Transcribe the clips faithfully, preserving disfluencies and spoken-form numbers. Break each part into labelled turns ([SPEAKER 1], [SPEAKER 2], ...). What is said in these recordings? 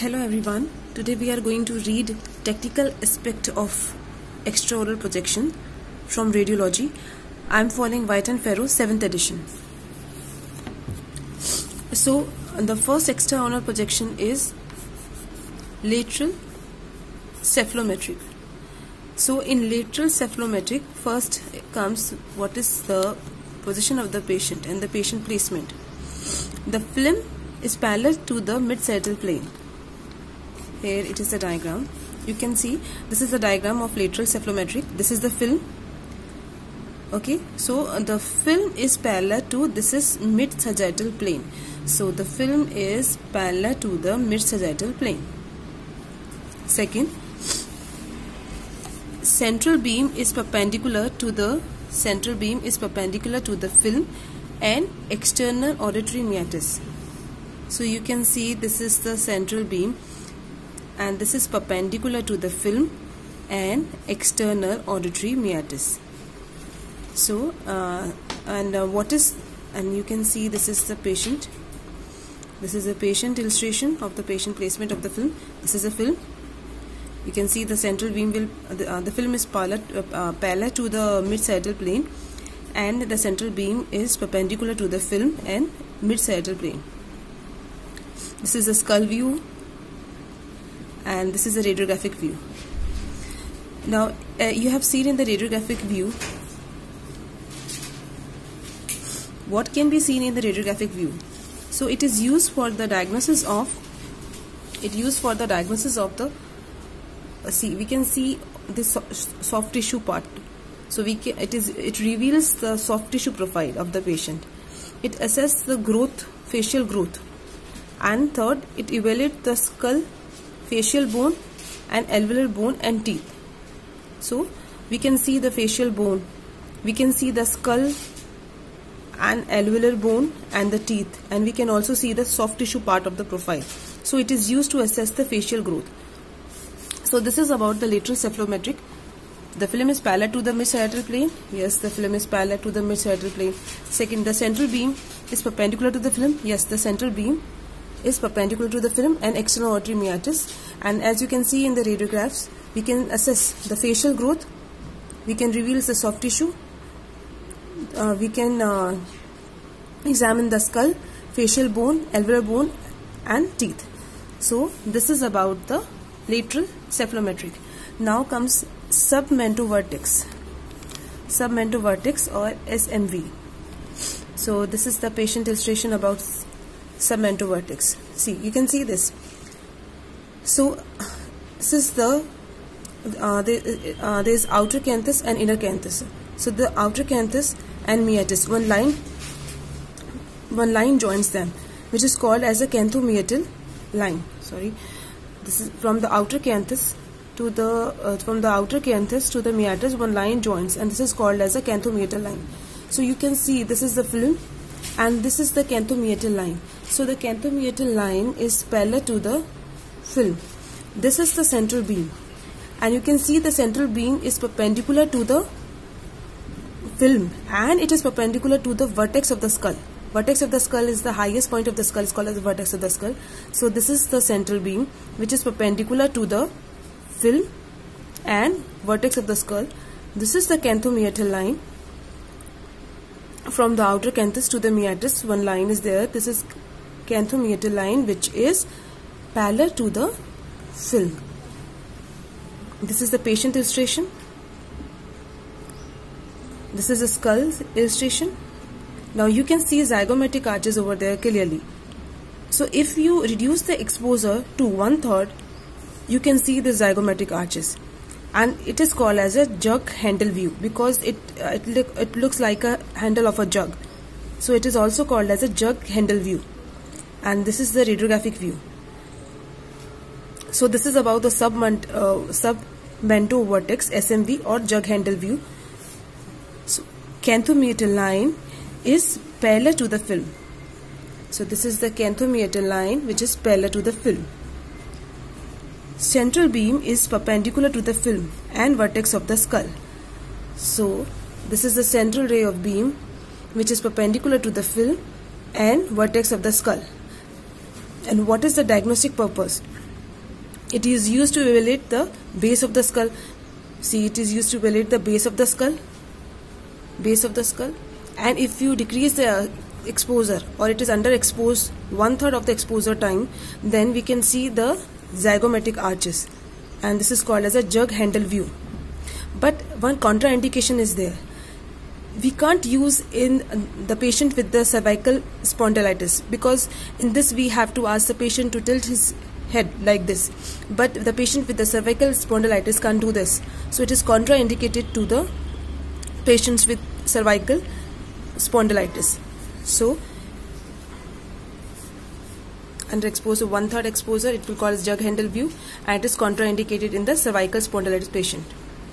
[SPEAKER 1] Hello everyone, today we are going to read technical aspect of extraoral projection from radiology. I am following White and Ferro seventh edition. So the first extraoral projection is lateral cephalometric. So in lateral cephalometric, first comes what is the position of the patient and the patient placement. The film is parallel to the mid-sagittal plane. Here it is a diagram. You can see this is the diagram of lateral cephalometric. This is the film. Okay, so uh, the film is parallel to this is mid-sagittal plane. So the film is parallel to the mid-sagittal plane. Second, central beam is perpendicular to the central beam is perpendicular to the film and external auditory meatus. So you can see this is the central beam and this is perpendicular to the film and external auditory meatus. So uh, and uh, what is and you can see this is the patient. This is a patient illustration of the patient placement of the film. This is a film. You can see the central beam will uh, the, uh, the film is parallel uh, uh, parallel to the mid-sagittal plane and the central beam is perpendicular to the film and mid-sagittal plane. This is a skull view and this is a radiographic view. Now uh, you have seen in the radiographic view what can be seen in the radiographic view. So it is used for the diagnosis of it used for the diagnosis of the uh, see we can see this so soft tissue part. So we can, it is it reveals the soft tissue profile of the patient. It assesses the growth, facial growth, and third it evaluates the skull, facial bone and alveolar bone and teeth. So we can see the facial bone, we can see the skull and alveolar bone and the teeth, and we can also see the soft tissue part of the profile. So it is used to assess the facial growth. So this is about the lateral cephalometric. The film is parallel to the mid-sagittal plane. Yes, the film is parallel to the mid-sagittal plane. Second, the central beam is perpendicular to the film. Yes, the central beam is perpendicular to the film and external auditory meatus. And as you can see in the radiographs, we can assess the facial growth, we can reveal the soft tissue, uh, we can uh, examine the skull, facial bone, alveolar bone and teeth. So this is about the lateral cephalometric. Now comes submentovertex, submentovertex or S M V. So this is the patient illustration about submentovertex. See, you can see this. So this is the uh, the, uh, there is outer canthus and inner canthus. So the outer canthus and meatus, one line, one line joins them, which is called as a canthomeatal line. Sorry, this is from the outer canthus to the uh, from the outer canthus to the meatus, one line joins, and this is called as a canthomeatal line. So you can see this is the film and this is the canthomeatal line. So the canthomeatal line is parallel to the film. This is the central beam and you can see the central beam is perpendicular to the film and it is perpendicular to the vertex of the skull. Vertex of the skull is the highest point of the skull, is called as the vertex of the skull. So this is the central beam which is perpendicular to the film and vertex of the skull. This is the canthomeatal line. From the outer canthus to the meatus, one line is there. This is canthomeatal line which is parallel to the film. This is the patient illustration. This is a skull illustration. Now you can see zygomatic arches over there clearly. So if you reduce the exposure to one third, you can see the zygomatic arches, and it is called as a jug handle view because it uh, it, look, it looks like a handle of a jug. So it is also called as a jug handle view, and this is the radiographic view. So this is about the subment uh, submentovertex S M V or jug handle view. So canthomeatal line is parallel to the film. So this is the canthomeatal line which is parallel to the film. Central beam is perpendicular to the film and vertex of the skull. So this is the central ray of beam which is perpendicular to the film and vertex of the skull. And what is the diagnostic purpose? It is used to evaluate the base of the skull. See, it is used to evaluate the base of the skull. Base of the skull. And if you decrease the exposure, or it is underexposed one third of the exposure time, then we can see the zygomatic arches, and this is called as a jug handle view. But one contraindication is there. We can't use in the patient with the cervical spondylitis, because in this we have to ask the patient to tilt his head like this, but the patient with the cervical spondylitis can't do this, so it is contraindicated to the patients with cervical spondylitis. So under exposure, one third exposure, it will call as jug handle view, and it is contraindicated in the cervical spondylitis patient.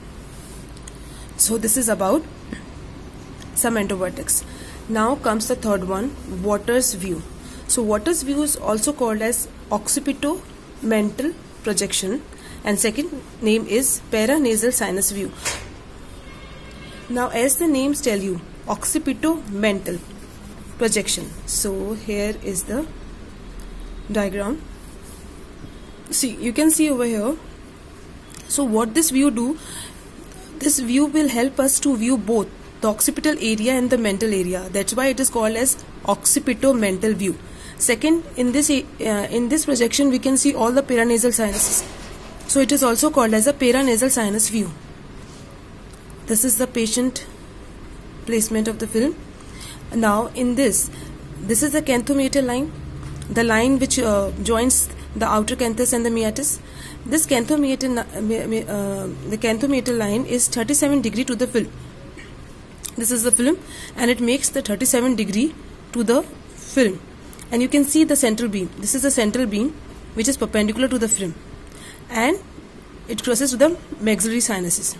[SPEAKER 1] So this is about some endovertex. Now comes the third one, Waters view. So Waters view is also called as occipitomental projection, and second name is paranasal sinus view. Now as the names tell you, occipitomental projection. So here is the diagram. See, you can see over here. So what this view do, this view will help us to view both the occipital area and the mental area. That's why it is called as occipitomental view. Second, in this uh, in this projection we can see all the paranasal sinuses, so it is also called as a paranasal sinus view. This is the patient placement of the film. Now in this, this is the canthomeatal line, the line which uh, joins the outer canthus and the meatus. This canthomeatal uh, the canthomeatal line is thirty-seven degree to the film. This is the film, and it makes the thirty-seven degree to the film. And you can see the central beam. This is the central beam which is perpendicular to the film, and it crosses to the maxillary sinuses.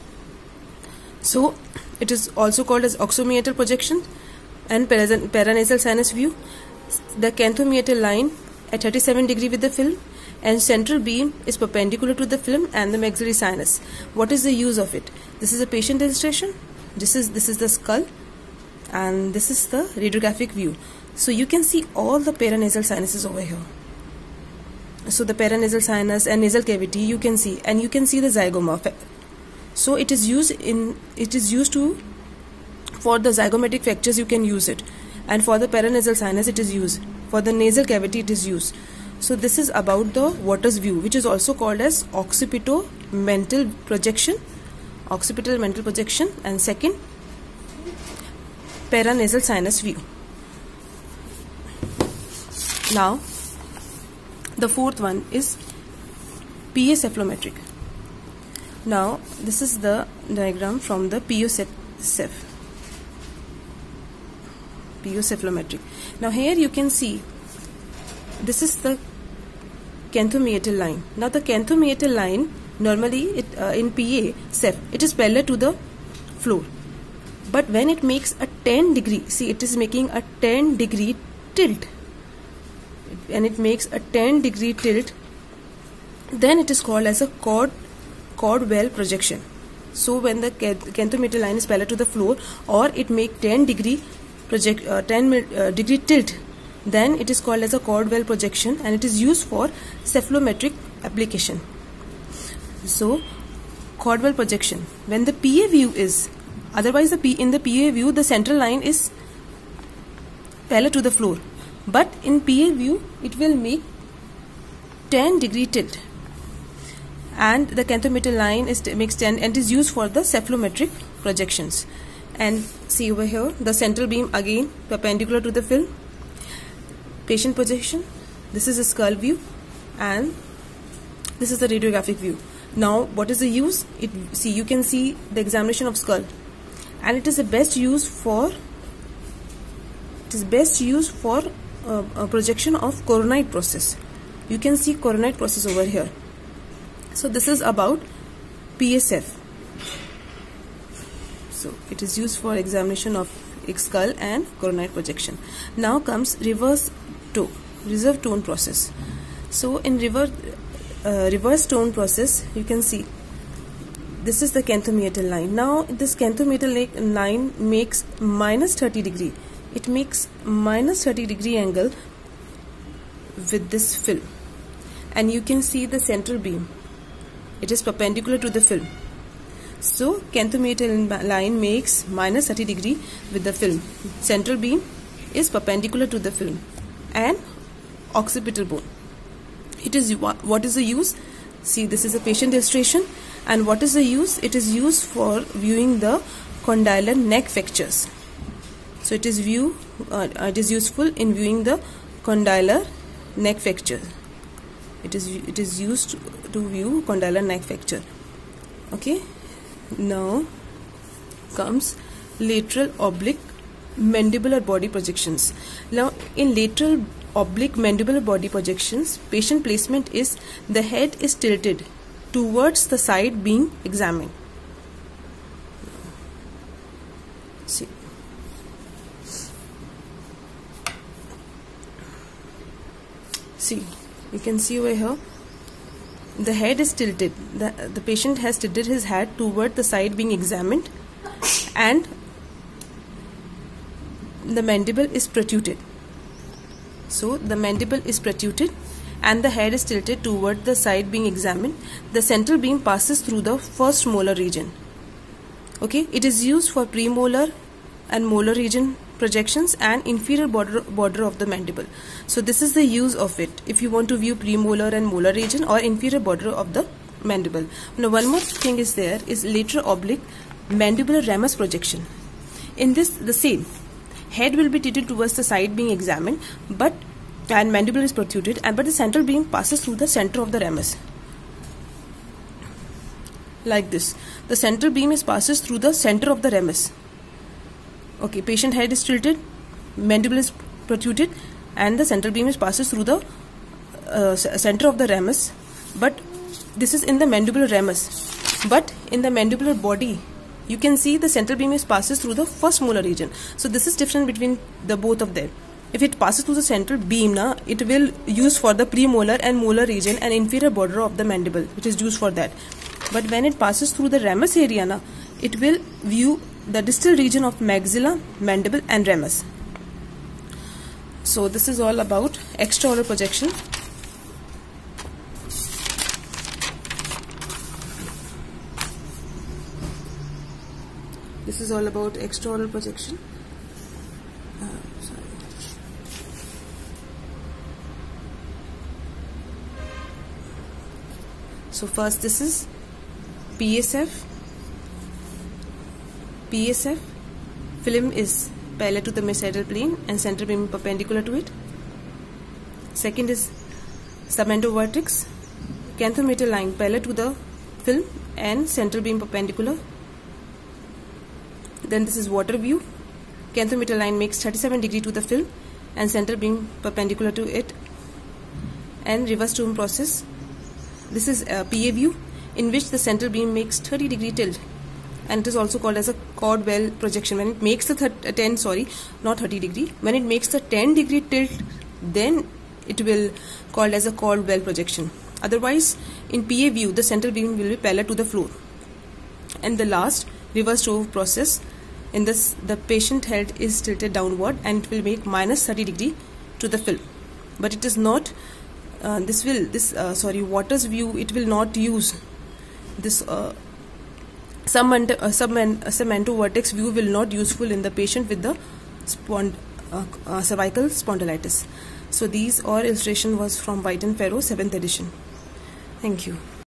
[SPEAKER 1] So it is also called as occipitomeatal projection and paranasal sinus view. The canthomeatal line at thirty-seven degree with the film, and central beam is perpendicular to the film and the maxillary sinus. What is the use of it? This is a patient illustration. This is this is the skull, and this is the radiographic view. So you can see all the paranasal sinuses over here. So the paranasal sinus and nasal cavity you can see, and you can see the zygoma. So it is used in it is used to for the zygomatic fractures you can use it, and for the paranasal sinus it is used. For the nasal cavity it is used. So this is about the Waters view, which is also called as occipitomental projection, occipital mental projection, and second paranasal sinus view. Now the fourth one is P A cephalometric. Now this is the diagram from the P O ceph. P O cephalometric. Now here you can see this is the canthomeatal line. Now the canthomeatal line normally it, uh, in P A ceph it is parallel to the floor, but when it makes a ten degree, see it is making a ten degree tilt, and it makes a ten degree tilt, then it is called as a cord Caldwell projection. So when the canthomeatal line is parallel to the floor, or it make ten degree project uh, ten uh, degree tilt, then it is called as a Caldwell projection, and it is used for cephalometric application. So Caldwell projection, when the P A view is, otherwise the P in the P A view the central line is parallel to the floor, but in P A view it will make ten degree tilt, and the canthomeatal line is makes ten, and is used for the cephalometric projections. And see over here the central beam again perpendicular to the film. Patient projection, this is a skull view, and this is the radiographic view. Now what is the use? It see you can see the examination of skull, and it is the best use for it is best used for uh, a projection of coronite process. You can see coronite process over here. So this is about P A ceph. So it is used for examination of skull and coronite projection. Now comes reverse tone, reverse tone process. So in reverse uh, reverse tone process, you can see this is the canthomeatal line. Now this canthomeatal line makes minus thirty degree. It makes minus thirty degree angle with this film, and you can see the central beam. It is perpendicular to the film. So canthometer line makes minus thirty degree with the film. Central beam is perpendicular to the film and occipital bone. It is what is the use? See, this is a patient illustration, and what is the use? It is used for viewing the condylar neck fractures. So it is view uh, it is useful in viewing the condylar neck fracture. It is it is used to view condylar neck fracture. Okay. Now comes lateral oblique mandibular body projections. Now in lateral oblique mandibular body projections, patient placement is the head is tilted towards the side being examined. See. See, you can see over here, the head is tilted. The, the patient has tilted his head toward the side being examined, and the mandible is protruded. So the mandible is protruded and the head is tilted toward the side being examined. The central beam passes through the first molar region. Okay, it is used for premolar and molar region projections and inferior border border of the mandible. So this is the use of it if you want to view premolar and molar region or inferior border of the mandible. Now one more thing is there is lateral oblique mandibular ramus projection. In this, the same head will be tilted towards the side being examined, but and mandible is protruded, and but the central beam passes through the center of the ramus. Like this, the central beam is passes through the center of the ramus. Okay, patient head is tilted, mandible is protruded, and the central beam is passes through the uh, center of the ramus. But this is in the mandibular ramus. But in the mandibular body, you can see the central beam is passes through the first molar region. So this is different between the both of them. If it passes through the central beam, na, it will use for the premolar and molar region and inferior border of the mandible, which is used for that. But when it passes through the ramus area, na, it will view the distal region of maxilla, mandible and ramus. So this is all about extraoral projection. This is all about extraoral projection. Uh, sorry. So first this is P S F. P S F film is parallel to the mesoidal plane and central beam perpendicular to it. Second is submendovertex, canthometer line parallel to the film and central beam perpendicular. Then this is water view. Canthometer line makes thirty-seven degree to the film and central beam perpendicular to it. And reverse tomb process. This is a P A view in which the central beam makes thirty degree tilt, and it is also called as a Caldwell projection. When it makes the ten, sorry, not thirty degree. When it makes the ten degree tilt, then it will called as a Caldwell projection. Otherwise, in P A view, the central beam will be parallel to the floor. And the last, reverse tomb process. In this, the patient head is tilted downward and it will make minus thirty degree to the film. But it is not. Uh, this will this uh, sorry Waters view. It will not use this. Uh, Some uh, submendovertex view will not useful in the patient with the spond uh, uh, cervical spondylitis. So these all illustration was from White and Ferro seventh edition. Thank you.